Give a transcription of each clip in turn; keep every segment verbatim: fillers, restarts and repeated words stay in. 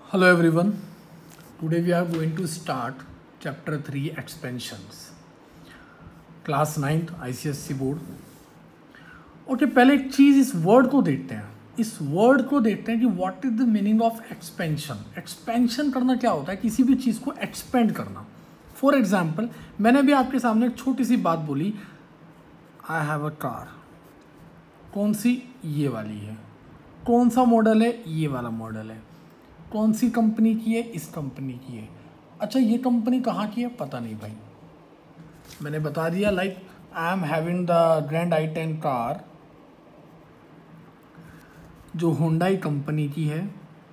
Hello everyone. Today we are going to start chapter three expansions. Class ninth I C S E board. Okay पहले एक चीज़ इस word को देखते हैं. इस वर्ड को देखते हैं कि what is the meaning of expansion. Expansion करना क्या होता है? किसी भी चीज़ को एक्सपेंड करना. फॉर एग्जाम्पल मैंने भी आपके सामने एक छोटी सी बात बोली. I have a car. कौन सी? ये वाली है. कौन सा मॉडल है? ये वाला मॉडल है. कौन सी कंपनी की है? इस कंपनी की है. अच्छा ये कंपनी कहाँ की है? पता नहीं भाई. मैंने बता दिया like I am having the grand i ten car जो होंडाई कंपनी की है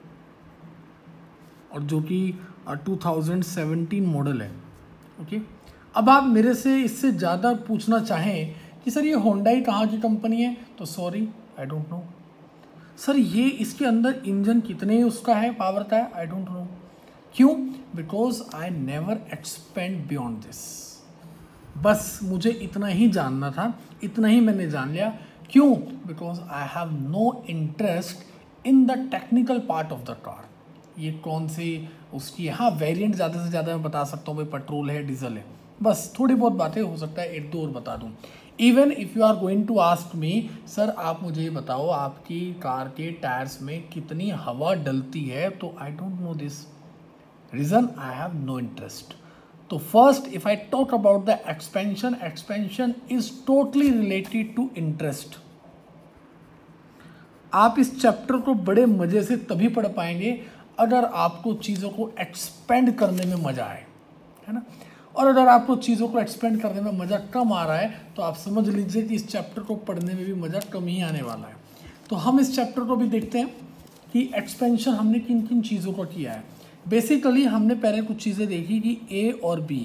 और जो कि टू थाउजेंड सेवेंटीन मॉडल है. ओके अब आप मेरे से इससे ज़्यादा पूछना चाहें कि सर ये होंडाई कहाँ की कंपनी है, तो sorry I don't know. Sir ये इसके अंदर इंजन कितने उसका है, पावर का है, आई डोंट नो. क्यों? Because I never expand beyond this. बस मुझे इतना ही जानना था, इतना ही मैंने जान लिया. क्यों? Because I have no interest in the technical part of the car. ये कौन सी उसकी, हाँ वेरिएंट ज़्यादा से ज़्यादा मैं बता सकता हूँ भाई, पेट्रोल है, डीजल है, बस थोड़ी बहुत बातें हो सकता है एक दो और बता दूँ. Even if you are going to ask me sir आप मुझे ये बताओ आपकी कार के टायर्स में कितनी हवा डलती है, तो I don't know this. Reason I have no interest. तो first if I talk about the expansion, expansion is totally related to interest. आप इस चैप्टर को बड़े मज़े से तभी पढ़ पाएंगे अगर आपको चीज़ों को एक्सपेंड करने में मज़ा आए, है ना. और अगर आपको चीज़ों को एक्सपेंड करने में मज़ा कम आ रहा है तो आप समझ लीजिए कि इस चैप्टर को पढ़ने में भी मज़ा कम ही आने वाला है. तो हम इस चैप्टर को भी देखते हैं कि एक्सपेंशन हमने किन किन चीज़ों को किया है. बेसिकली हमने पहले कुछ चीज़ें देखी कि ए और बी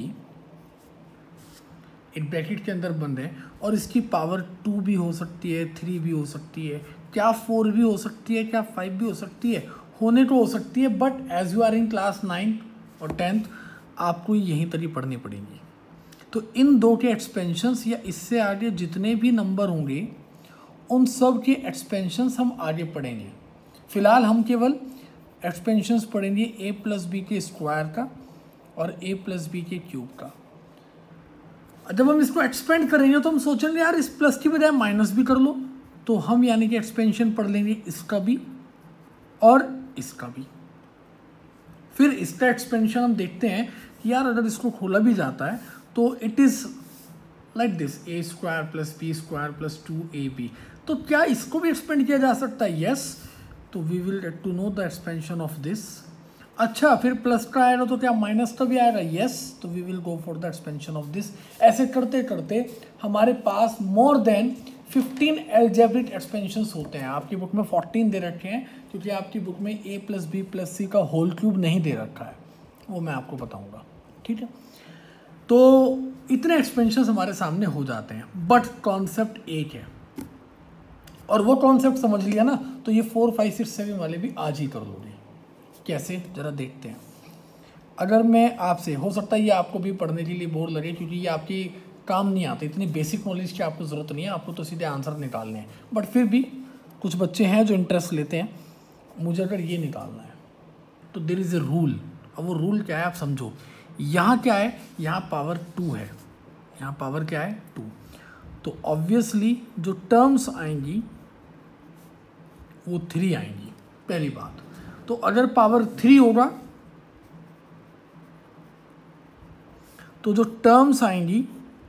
एक ब्रैकेट के अंदर बंद है और इसकी पावर टू भी हो सकती है, थ्री भी हो सकती है, क्या फोर भी हो सकती है, क्या फाइव भी हो सकती है, होने को हो सकती है. But as you are in class ninth और टेंथ आपको यहीं तक ही पढ़नी पड़ेंगी. तो इन दो के एक्सपेंशंस या इससे आगे जितने भी नंबर होंगे उन सब के एक्सपेंशंस हम आगे पढ़ेंगे. फिलहाल हम केवल एक्सपेंशंस पढ़ेंगे ए प्लस बी के स्क्वायर का और ए प्लस बी के क्यूब का. जब हम इसको एक्सपेंड करेंगे तो हम सोचेंगे यार इस प्लस की बजाय माइनस भी कर लो, तो हम यानी कि एक्सपेंशन पढ़ लेंगे इसका भी और इसका भी. फिर इसका एक्सपेंशन हम देखते हैं कि यार अगर इसको खोला भी जाता है तो it is like this a square plus b square plus two a b. तो क्या इसको भी एक्सपेंड किया जा सकता है? यस. तो we will get to know the expansion of this. अच्छा फिर प्लस का आएगा तो क्या माइनस का भी आएगा? यस. तो we will go for the expansion of this. ऐसे करते करते हमारे पास more than fifteen algebraic expansions होते हैं. आपकी बुक में फोर्टीन दे रखे हैं क्योंकि आपकी बुक में a plus b plus c का होल क्यूब नहीं दे रखा है, वो मैं आपको बताऊंगा. ठीक है. तो इतने एक्सपेंशंस हमारे सामने हो जाते हैं बट कॉन्सेप्ट एक है और वो कॉन्सेप्ट समझ लिया ना तो ये फोर फाइव सिक्स सेवन वाले भी आज ही कर लोगे. कैसे जरा देखते हैं. अगर मैं आपसे, हो सकता है ये आपको भी पढ़ने के लिए बोर लगे क्योंकि ये आपकी काम नहीं आते, इतनी बेसिक नॉलेज की आपको ज़रूरत नहीं है, आपको तो सीधे आंसर निकालने हैं. बट फिर भी कुछ बच्चे हैं जो इंटरेस्ट लेते हैं. मुझे अगर ये निकालना है तो देयर इज़ ए रूल. अब वो रूल क्या है आप समझो. यहाँ क्या है? यहाँ पावर टू है, यहाँ पावर क्या है? टू. तो ऑब्वियसली जो टर्म्स आएंगी वो थ्री आएंगी, पहली बात. तो अगर पावर थ्री होगा तो जो टर्म्स आएंगी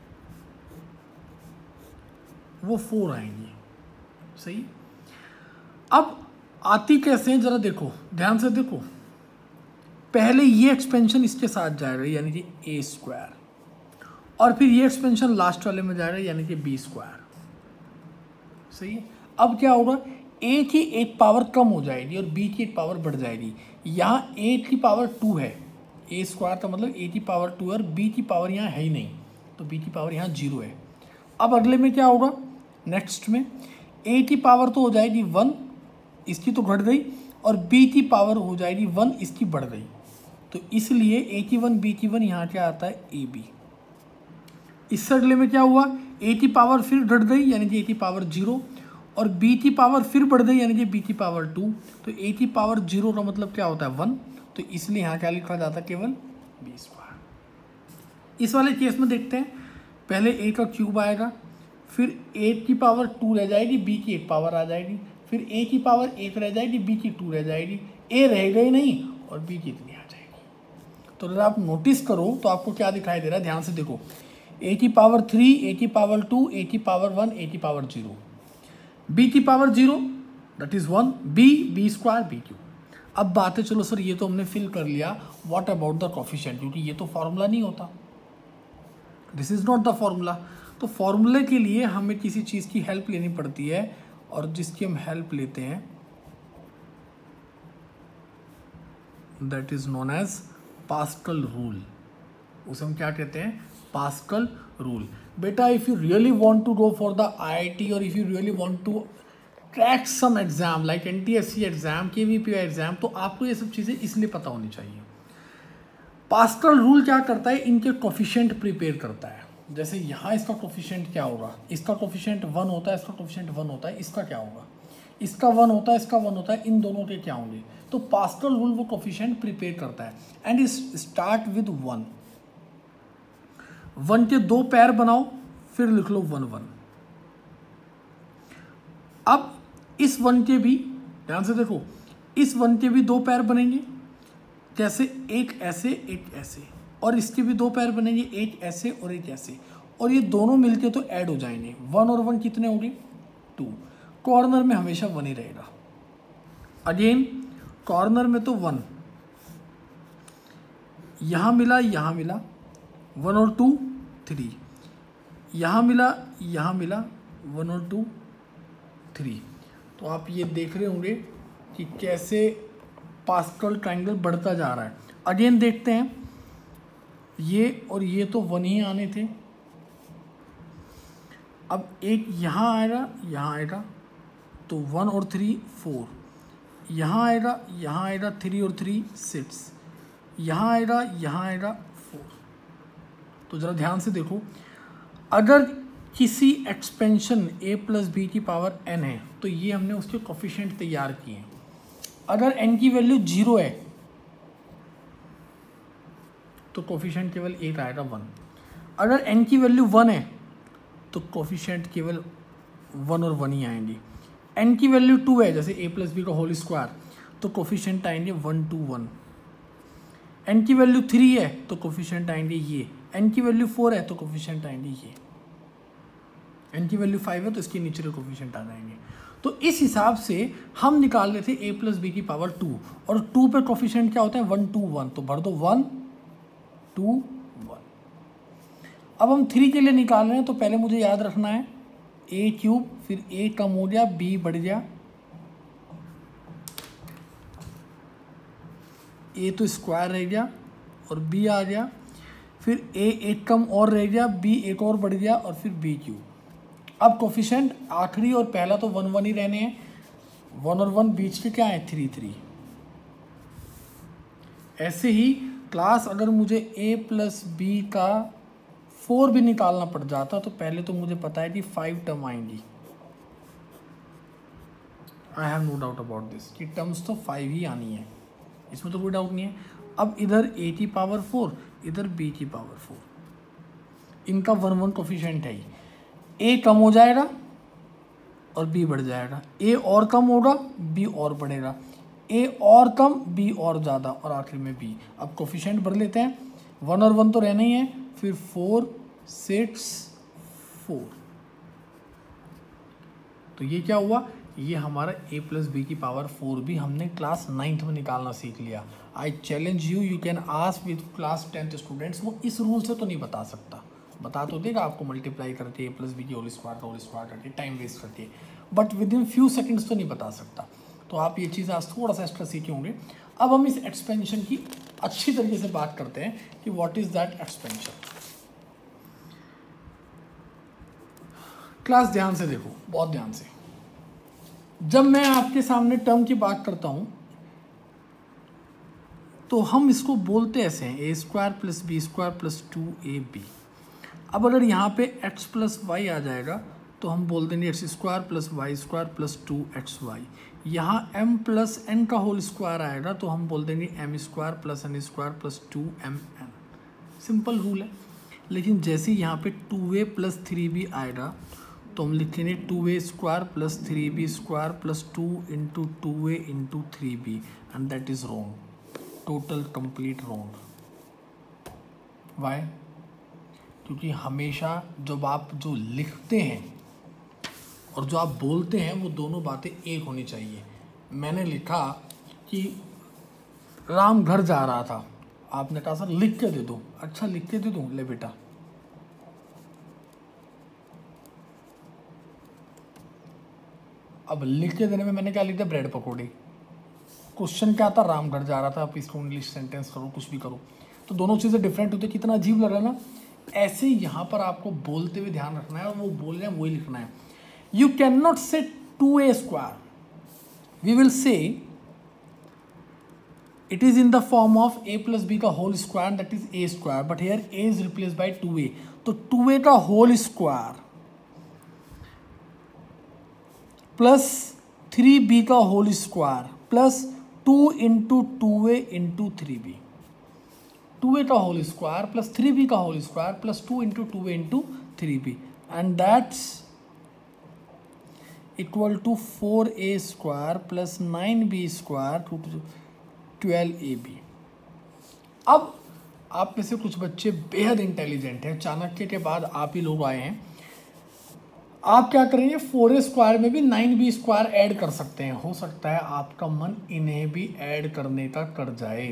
वो फोर आएंगी. सही. अब आती कैसे हैं जरा देखो, ध्यान से देखो. पहले ये एक्सपेंशन इसके साथ जाएगा यानी कि ए स्क्वायर और फिर ये एक्सपेंशन लास्ट वाले में जाएगा यानी कि बी स्क्वायर. सही है. अब क्या होगा? ए की एक पावर कम हो जाएगी और बी की एक पावर बढ़ जाएगी. यहाँ ए की पावर टू है, ए स्क्वायर का मतलब ए की पावर टू है और बी की पावर यहाँ है ही नहीं, तो बी की पावर यहाँ जीरो है. अब अगले में क्या होगा? नेक्स्ट में ए की पावर तो हो जाएगी वन, इसकी तो घट गई, और बी की पावर हो जाएगी वन, इसकी बढ़ गई. तो इसलिए ए की वन बी की वन यहाँ क्या आता है? A b. इससे अगले में क्या हुआ? ए की पावर फिर घट गई यानी कि ए की पावर जीरो और b की पावर फिर बढ़ गई यानी कि b की पावर टू, तो a की पावर जीरो का मतलब क्या होता है वन, तो इसलिए यहाँ क्या लिखा जाता है केवल बी स्क्वायर। इस वाले केस में देखते हैं, पहले a का क्यूब आएगा, फिर a की पावर टू रह जाएगी, b की एक पावर आ जाएगी, फिर a की पावर एक रह जाएगी, b की टू रह जाएगी, a रहेगा ही नहीं और b की इतनी आ जाएगी। तो अगर आप नोटिस करो तो आपको क्या दिखाई दे रहा है, ध्यान से देखो, a की पावर थ्री, a की पावर टू, a की पावर वन, a की पावर जीरो, b की power zero that is one, b b square b cube. अब बात है, चलो सर ये तो हमने फिल कर लिया, व्हाट अबाउट द कोफिशिएंट, क्योंकि ये तो फॉर्मूला नहीं होता, this is not the formula. तो फॉर्मूले के लिए हमें किसी चीज़ की हेल्प लेनी पड़ती है, और जिसकी हम हेल्प लेते हैं that is known as Pascal rule. उसे हम क्या कहते हैं, पास्कल रूल। बेटा if you really want to go for the IIT और if you really want to crack some exam like NTSC exam, KVPY exam, तो आपको ये सब चीज़ें इसलिए पता होनी चाहिए। पास्कल रूल क्या करता है, इनके कोफिशिएंट प्रिपेयर करता है। जैसे यहाँ इसका कोफिशिएंट क्या होगा, इसका कोफिशिएंट वन होता है, इसका कोफिशिएंट वन होता है, इसका क्या होगा, इसका वन होता है, इसका वन होता है, इन दोनों के क्या होंगे। तो पास्कल रूल वो कोफिशिएंट प्रिपेयर करता है and is start with one. One के दो पैर बनाओ, फिर लिख लो वन वन। अब इस वन के भी, ध्यान से देखो, इस वन के भी दो पैर बनेंगे, कैसे, एक ऐसे एक ऐसे, और इसके भी दो पैर बनेंगे, एक ऐसे और एक ऐसे, और ये दोनों मिलके तो ऐड हो जाएंगे, वन और वन कितने होंगे, टू। कॉर्नर में हमेशा वन ही रहेगा। अगेन कॉर्नर में तो वन, यहां मिला यहां मिला, वन और टू थ्री, यहां मिला यहां मिला, वन और टू थ्री। तो आप ये देख रहे होंगे कि कैसे पास्कल ट्रायंगल बढ़ता जा रहा है। अगेन देखते हैं, ये और ये तो वन ही आने थे, अब एक यहाँ आएगा यहाँ आएगा, तो वन और थ्री फोर, यहाँ आएगा यहाँ आएगा, थ्री और थ्री सिक्स, यहाँ आएगा यहाँ आएगा फोर। तो ज़रा ध्यान से देखो, अगर किसी एक्सपेंशन a प्लस बी की पावर n है तो ये हमने उसके कोफिशिएंट तैयार किए हैं। अगर n की वैल्यू जीरो है तो कोफिशिएंट केवल एक आएगा वन। अगर n की वैल्यू वन है तो कोफिशिएंट केवल वन और वन ही आएंगे। n की वैल्यू टू है, जैसे a प्लस बी का होल स्क्वायर, तो कोफिशिएंट आएंगे वन टू वन। n की वैल्यू थ्री है तो कोफिशिएंट आएंगे ये, n की वैल्यू फोर है तो कोफिशिएंट आएंगे ये, n की वैल्यू फाइव है तो इसके नीचे के कोफिशिएंट आ जाएंगे। तो इस हिसाब से हम निकाल रहे थे a प्लस बी की पावर टू, और टू पे कोफिशिएंट क्या होता है, वन टू वन, तो भर दो वन टू वन। अब हम थ्री के लिए निकाल रहे हैं, तो पहले मुझे याद रखना है a क्यूब, फिर a कम हो गया, b बढ़ गया, a तो स्क्वायर रह गया और b आ गया, फिर a एक कम और रह गया, b एक और बढ़ गया, और फिर b क्यूब। अब कोफिशिएंट आखिरी और पहला तो वन वन ही रहने हैं, वन और वन बीच के क्या है, थ्री थ्री। ऐसे ही क्लास अगर मुझे a प्लस बी का फोर भी निकालना पड़ जाता तो पहले तो मुझे पता है कि फाइव टर्म आएंगी, I have no doubt about this, कि टर्म्स तो फाइव ही आनी है, इसमें तो कोई डाउट नहीं है। अब इधर a की पावर फोर, इधर b की पावर फोर, इनका वन वन कोफिशिएंट है ही, a कम हो जाएगा और b बढ़ जाएगा, a और कम होगा b और बढ़ेगा, a और कम b और ज़्यादा, और आखिर में b। अब कोफिशिएंट भर लेते हैं, वन और वन तो रहना ही है, फिर फोर सिक्स फोर। तो ये क्या हुआ, ये हमारा a प्लस बी की पावर फोर भी हमने क्लास नाइन्थ में निकालना सीख लिया। I challenge you, you can ask with class tenth students, वो इस रूल से तो नहीं बता सकता, बता तो देगा आपको मल्टीप्लाई करके a प्लस बी की होल स्क्वायर का होल स्क्वायर करके, टाइम वेस्ट करके, but within few seconds तो नहीं बता सकता। तो आप ये चीज़ आज थोड़ा सा एक्स्ट्रा सीखे होंगे। अब हम इस एक्सपेंशन की अच्छी तरीके से बात करते हैं कि what is that expansion. Class ध्यान से देखो, बहुत ध्यान से। जब मैं आपके सामने टर्म की बात करता हूं तो हम इसको बोलते ऐसे हैं, a square plus b square plus two a b. अब अगर यहाँ पे x प्लस वाई आ जाएगा तो हम बोल देंगे x square plus y square plus two x y. यहाँ एम प्लस एन का होल स्क्वायर आएगा तो हम बोल देंगे m square plus n square plus two m n. Simple rule है। लेकिन जैसे यहाँ पे two a plus three b आएगा तो हम लिखेंगे two a square plus three b square plus two into two a into three b and that is wrong, total complete wrong. Why? क्योंकि हमेशा जब आप जो लिखते हैं और जो आप बोलते हैं वो दोनों बातें एक होनी चाहिए। मैंने लिखा कि राम घर जा रहा था, आपने कहा सर लिख के दे दो। अच्छा लिख के दे दूँ, ले बेटा। अब लिख के देने में मैंने क्या लिख दिया, ब्रेड पकौड़ी। क्वेश्चन क्या था, राम घर जा रहा था। आप इसको इंग्लिश सेंटेंस करो, कुछ भी करो, तो दोनों चीज़ें डिफरेंट होती है। कितना अजीब लग रहा है ना। ऐसे यहाँ पर आपको बोलते हुए ध्यान रखना है और वो बोल रहे हैं वही लिखना है। You can not say two a square, we will say it is in the form of a plus b का whole square, that is a square, but here a is replaced by two a. तो two a का whole square plus three b का whole square plus two into two a into three b. Two a का whole square plus three b का whole square plus two into two a into three b and that's equal to four a square plus nine b square two twelve A b. अब आप में से कुछ बच्चे बेहद intelligent हैं, चाणक्य के बाद आप ही लोग आए हैं। आप क्या करेंगे, फोर ए स्क्वायर में भी नाइन बी स्क्वायर ऐड कर सकते हैं। हो सकता है आपका मन इन्हें भी ऐड करने का कर जाए।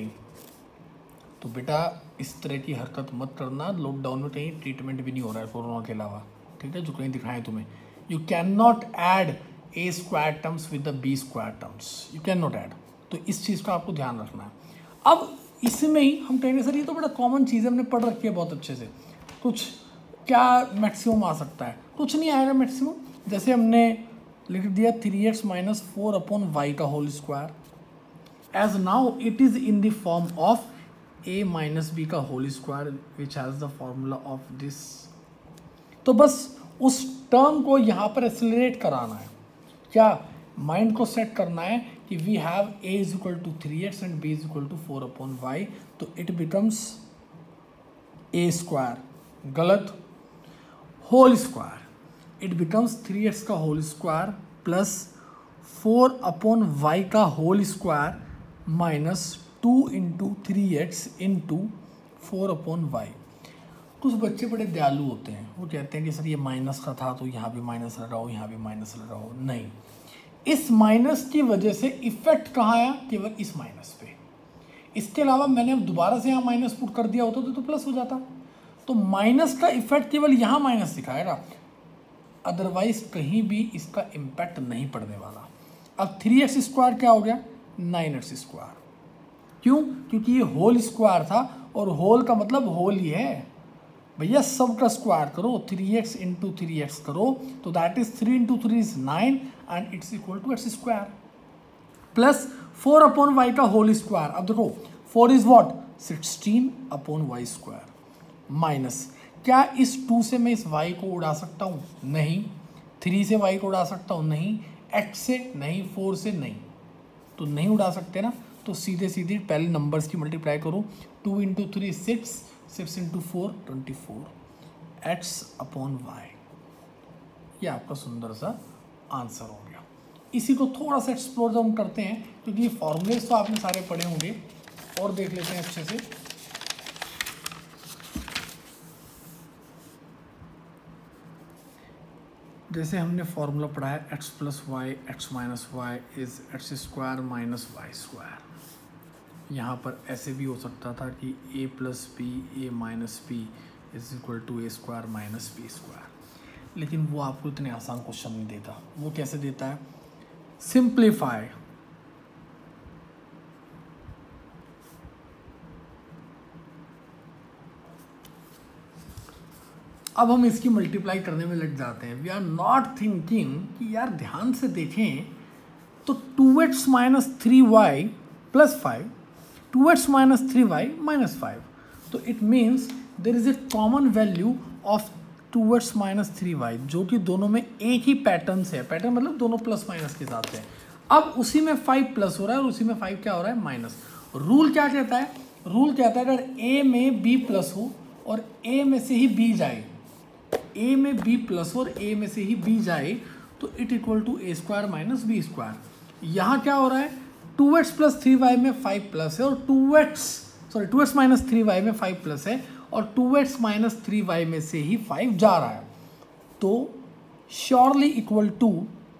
तो बेटा इस तरह की हरकत मत करना। लॉकडाउन में कहीं ट्रीटमेंट भी नहीं हो रहा है कोरोना के अलावा, ठीक है, जो कहीं दिखाएं तुम्हें। You can not add a square terms with the b square terms, you can not add. तो इस चीज़ का आपको ध्यान रखना है। अब इसमें ही हम कहेंगे सर ये तो बड़ा कॉमन चीज़ है, हमने पढ़ रखी है बहुत अच्छे से, कुछ क्या मैक्सिमम आ सकता है? कुछ नहीं आएगा मैक्सिमम। जैसे हमने लिख दिया three x minus four upon y का whole square, as now it is in the form of a minus b का whole square which has the formula of this. तो बस उस टर्म को यहाँ पर एक्सेलरेट कराना है। क्या माइंड को सेट करना है कि we have a is equal to three x and b is equal to four upon y, तो इट बिकम्स a स्क्वायर, गलत, whole square, it becomes three x का whole square plus four upon y का whole square minus two into three x into four upon y. कुछ बच्चे बड़े दयालु होते हैं, वो कहते हैं कि सर ये माइनस का था तो यहाँ भी माइनस लगाओ, यहाँ भी माइनस लगाओ। नहीं, इस माइनस की वजह से इफेक्ट कहाँ आया, केवल इस माइनस पे। इसके अलावा मैंने अब दोबारा से यहाँ माइनस पुट कर दिया होता तो, तो प्लस हो जाता। तो माइनस का इफेक्ट केवल यहाँ माइनस दिखाएगा, अदरवाइज कहीं भी इसका इम्पैक्ट नहीं पड़ने वाला। अब थ्री एक्स स्क्वायर क्या हो गया, नाइन एक्स स्क्वायर। क्यों? क्योंकि ये होल स्क्वायर था और होल का मतलब होल ही है भैया, सब का स्क्वायर करो, three x into three x करो तो that is three into three is nine and it's equal to x square plus four upon y का होल स्क्वायर। अब देखो four is what, sixteen upon y square minus, क्या इस to से मैं इस वाई को उड़ा सकता हूँ? नहीं। थ्री से वाई को उड़ा सकता हूँ? नहीं। एक्स से नहीं, फोर से नहीं, तो नहीं उड़ा सकते ना। तो सीधे सीधे पहले नंबर्स की मल्टीप्लाई करो, two into three six, six into four twenty four x upon y. ये आपका सुंदर सा आंसर हो गया। इसी को थोड़ा सा एक्सप्लोर हम करते हैं क्योंकि ये फॉर्मूलेज तो आपने सारे पढ़े होंगे, और देख लेते हैं अच्छे से। जैसे हमने फॉर्मूला पढ़ा है x plus y x minus y is x square minus y square. यहाँ पर ऐसे भी हो सकता था कि a plus b a minus b is equal to a square minus b square, लेकिन वो आपको इतने आसान क्वेश्चन नहीं देता। वो कैसे देता है, सिंप्लीफाई। अब हम इसकी मल्टीप्लाई करने में लग जाते हैं। वी आर नॉट थिंकिंग कि यार ध्यान से देखें तो two x minus three y plus five, two x minus three y minus five, तो it means there is a common value of two x minus three y, जो कि दोनों में एक ही पैटर्न से है, पैटर्न मतलब दोनों प्लस माइनस के साथ है। अब उसी में फाइव प्लस हो रहा है और उसी में फाइव क्या हो रहा है, माइनस। रूल क्या कहता है, रूल कहता है अगर ए में बी प्लस हो और ए में से ही बी जाए, ए में बी प्लस और ए में से ही बी जाए तो it equal to a square minus b square. यहाँ क्या हो रहा है, two x plus three y में फाइव प्लस है और two x sorry two x minus three y में फाइव प्लस है और two x minus three y में से ही फाइव जा रहा है, तो surely equal to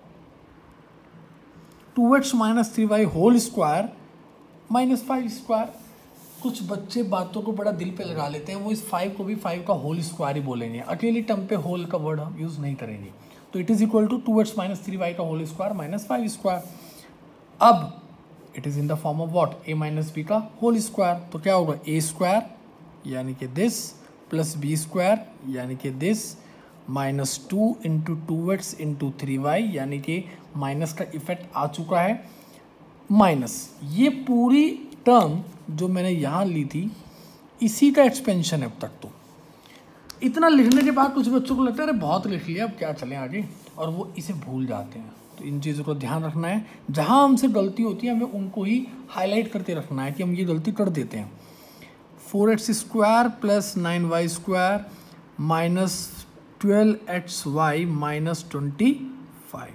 two x minus three y whole square minus five square. कुछ बच्चे बातों को बड़ा दिल पे लगा लेते हैं, वो इस फाइव को भी फाइव का होल स्क्वायर ही बोलेंगे, अकेली टर्म पे होल का वर्ड हम यूज़ नहीं करेंगे। तो it is equal to two x minus three y का whole square minus five square. अब it is in the form of what, a minus b का होल स्क्वायर, तो क्या होगा, ए स्क्वायर यानी कि दिस प्लस बी स्क्वायर यानी कि this minus two into two x into three y यानी कि माइनस का इफेक्ट आ चुका है, माइनस ये पूरी टर्म जो मैंने यहाँ ली थी इसी का एक्सपेंशन है अब तक। तो इतना लिखने के बाद कुछ बच्चों को लगता है अरे बहुत लिख लिया अब क्या चलें आगे, और वो इसे भूल जाते हैं। तो इन चीज़ों को ध्यान रखना है, जहाँ हमसे गलती होती है हमें उनको ही हाईलाइट करते रखना है कि हम ये गलती कर देते हैं। Four x square plus nine y square minus twelve x y minus twenty five.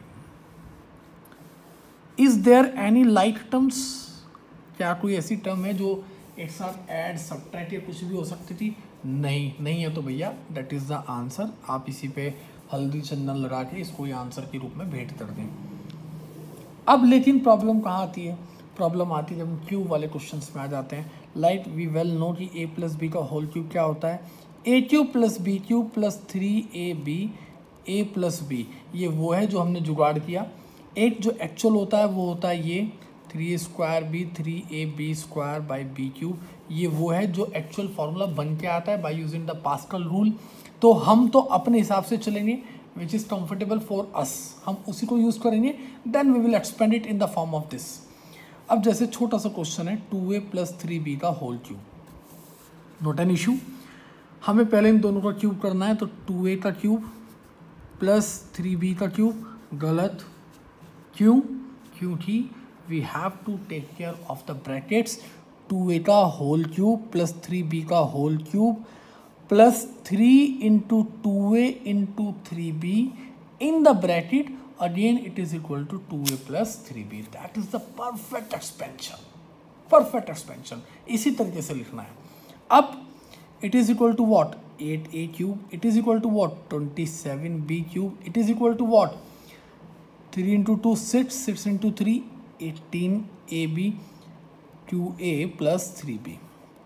Is there any like terms, क्या कोई ऐसी टर्म है जो एक साथ ऐड सब्ट्रैक्ट या कुछ भी हो सकती थी? नहीं, नहीं है तो भैया दैट इज़ द आंसर। आप इसी पे हल्दी चंदन लगा के इसको ये आंसर के रूप में भेंट कर दें। अब लेकिन प्रॉब्लम कहाँ आती है, प्रॉब्लम आती है जब हम क्यूब वाले क्वेश्चंस में आ जाते हैं। लाइक वी वेल नो कि ए प्लस बी का होल क्यूब क्या होता है, a cube plus b cube plus three a b a plus b. ये वो है जो हमने जुगाड़ किया। एक जो एक्चुअल होता है वो होता है ये three square b three a b square by b cube. ये वो है जो एक्चुअल फार्मूला बन के आता है by using the Pascal rule. तो हम तो अपने हिसाब से चलेंगे which is comfortable for us, हम उसी को यूज़ करेंगे, then we will expand it in the form of this. अब जैसे छोटा सा क्वेश्चन है two a plus three b का whole cube, not an issue. हमें पहले इन दोनों का क्यूब करना है, तो टू ए का क्यूब प्लस थ्री बी का क्यूब, गलत। क्यों? क्योंकि we have to take care of the brackets. Two a का whole cube plus three b का whole cube plus three into two a into three b in the bracket again it is equal to two a plus three b. That is the perfect expansion, perfect expansion. इसी तरीके से लिखना है। अब it is equal to what, eight a cube, it is equal to what, twenty seven b cube, it is equal to what, three into two six, six into three eighteen a b, two a plus three b,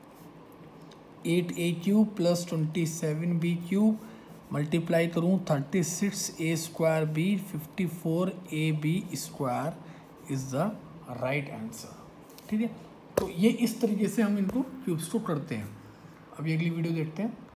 eight a cube plus twenty seven b cube, multiply करूँ thirty six a square b, fifty four a b square is the right answer. ठीक है, तो ये इस तरीके से हम इनको क्यूब्स को करते हैं। अभी अगली वीडियो देखते हैं।